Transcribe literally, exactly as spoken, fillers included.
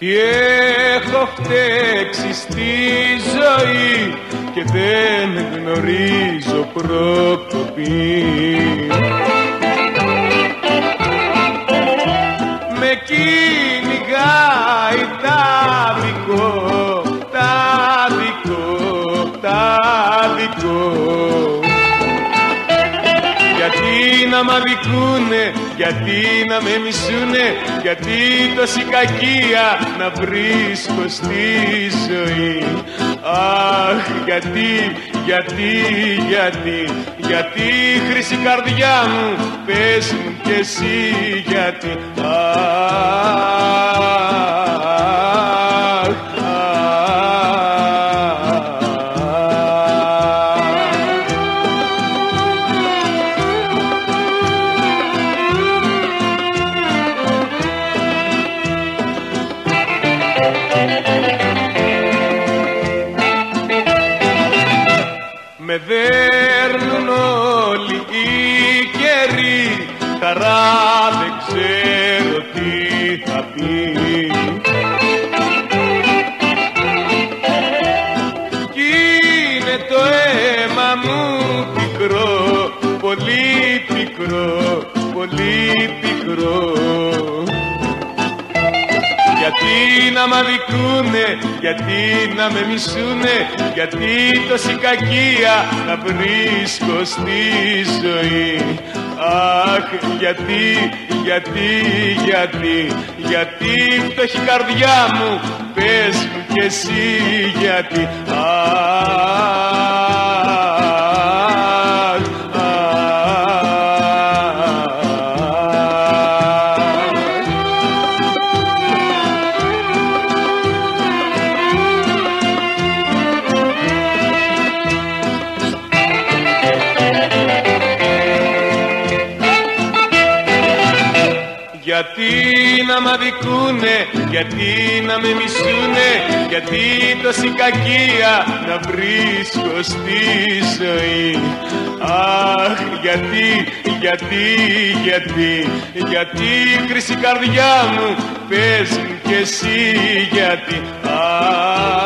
Τι έχω φταίξει στη ζωή και δεν γνωρίζω προκοπή. Με κυνηγάει τάδικο, τάδικο, τάδικο. Γιατί να μ' αδικούνε, γιατί να με μισούνε, γιατί τόση κακία να βρίσκω στη ζωή. Αχ, γιατί, γιατί, γιατί, γιατί χρυσή καρδιά μου, πες μου κι εσύ γιατί. Αχ, με δέρνουν όλοι οι καιροί, χαρά δεν ξέρω τι θα πει. Κι είναι το αίμα μου πικρό, πολύ πικρό, πολύ πικρό. Γιατί να μ' αδικούνε, γιατί να με μισούνε, γιατί τόση κακία να βρίσκω στη ζωή. Αχ, γιατί, γιατί, γιατί, γιατί φτωχή καρδιά μου, πες μου κι εσύ γιατί. Αχ, γιατί να μ' αδικούνε, γιατί να με μισούνε, γιατί τόση κακία να βρίσκω στη ζωή. Αχ, γιατί, γιατί, γιατί, γιατί χρυσή καρδιά μου, πες μου κι εσύ γιατί. Αχ,